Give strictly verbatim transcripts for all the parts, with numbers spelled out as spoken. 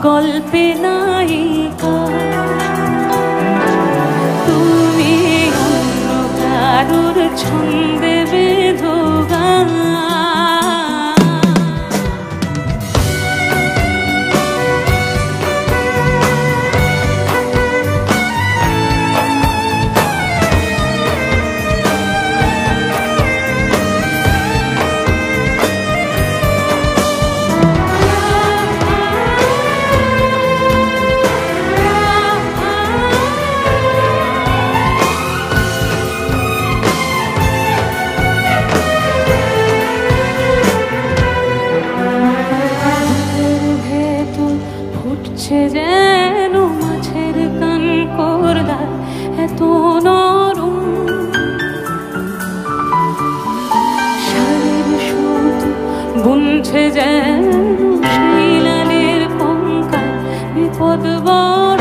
গল্পে নায়িকা তুমি অন্য কারোর ছন্দে বেঁধো গান যেন মাছের কান করদা এত নরম শাড়ির সুতো বুনছে যেন সেই লালের কঙ্কাল বিপদ বড়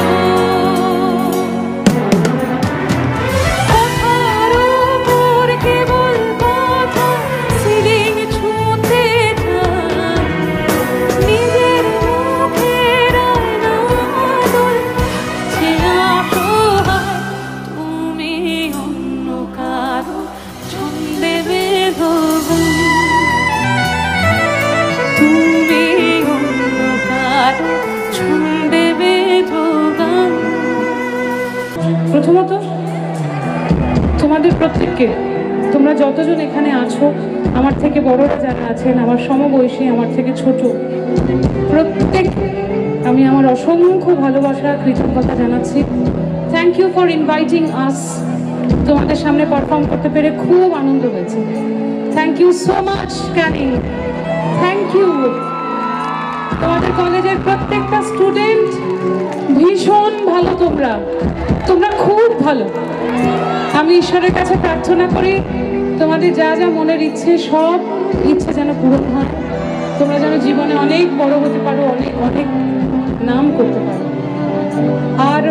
প্রথমত তোমাদের প্রত্যেককে তোমরা যতজন এখানে আছো আমার থেকে বড়রা যারা আছেন আমার সমবয়সী আমার থেকে ছোট প্রত্যেক আমি আমার অসংখ্য ভালোবাসা কৃতজ্ঞতা জানাচ্ছি thank you for inviting us তোমাদের সামনে পারফর্ম করতে পেরে খুব আনন্দ হয়েছে thank you so much Canning thank you তোমাদের কলেজের প্রত্যেকটা স্টুডেন্ট ভীষণ ভালো তোমরা তোমরা খুব ভালো আমি ঈশ্বরের কাছে প্রার্থনা করি তোমাদের যা যা মনের ইচ্ছে সব ইচ্ছে যেন পূরণ হয় তোমরা যেন জীবনে অনেক বড় হতে পারো অনেক অনেক নাম করতে পারো আর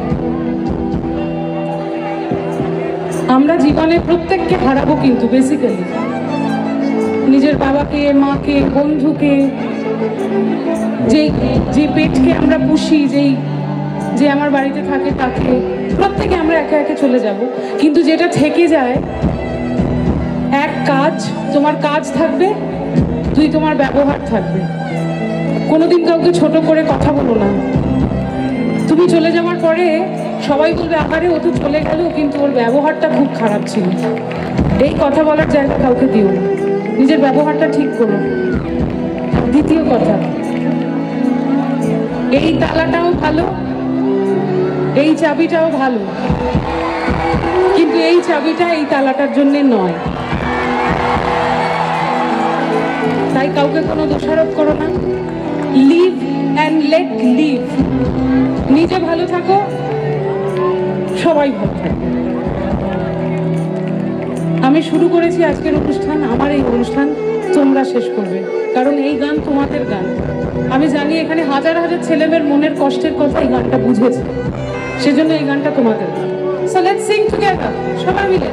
আমরা জীবনে প্রত্যেককে হারাবো কিন্তু বেসিক্যালি নিজের বাবাকে মাকে বন্ধুকে যে যে পেটকে আমরা পুষি যেই যে আমার বাড়িতে থাকে তাকে প্রত্যেকে আমরা একে একে চলে যাব কিন্তু যেটা থেকে যায় এক কাজ তোমার কাজ থাকবে দুই তোমার ব্যবহার থাকবে কোনোদিন কাউকে ছোট করে কথা বলো না তুমি চলে যাওয়ার পরে সবাই বলবে আকারে ও তো চলে গেল কিন্তু ওর ব্যবহারটা খুব খারাপ ছিল এই কথা বলার জায়গা কাউকে দিও না নিজের ব্যবহারটা ঠিক করো দ্বিতীয় কথা এই তালাটাও ভালো এই চাবিটাও ভালো কিন্তু এই চাবিটা এই তালাটার জন্য নয় তাই কাউকে কোনো দোষারোপ করো না লিভ অ্যান্ড লেট লিভ নিজে ভালো থাকো সবাই ভালো থাকো আমি শুরু করেছি আজকের অনুষ্ঠান আমার এই অনুষ্ঠান তোমরা শেষ করবে কারণ এই গান তোমাদের গান আমি জানি এখানে হাজার হাজার ছেলেমেয়ের মনের কষ্টের কথা এই গানটা বুঝেছে সেজন্য এই গানটা তোমাদের সো লেটস সিং টুগেদার সবাই মিলে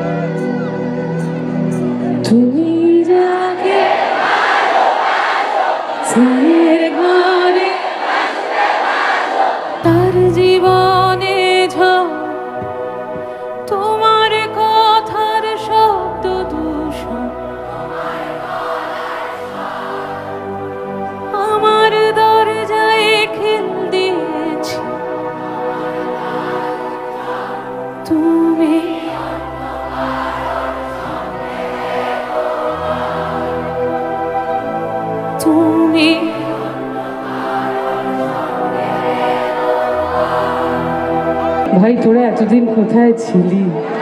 তুমি যাকে ছায়ের ঘরে তার জীবনে ঝড় তোমার কথার শব্দ দূষণ আমার দরজায় খিল দিয়েছি তুমি তুমি ভাই তোরা এতদিন কোথায় ছিলি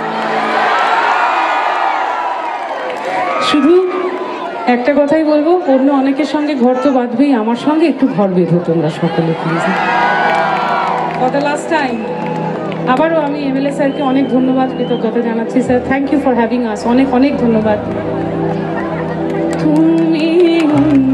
শুধু একটা কথাই বলবো অন্য অনেকের সঙ্গে ঘর তো বাঁধবেই আমার সঙ্গে একটু ঘর বেঁধো তোমরা সকলে please for the last time আবারও আমি এমএলএ স্যারকে অনেক ধন্যবাদ কৃতজ্ঞতা জানাচ্ছি sir thank you for having us অনেক অনেক ধন্যবাদ তুমি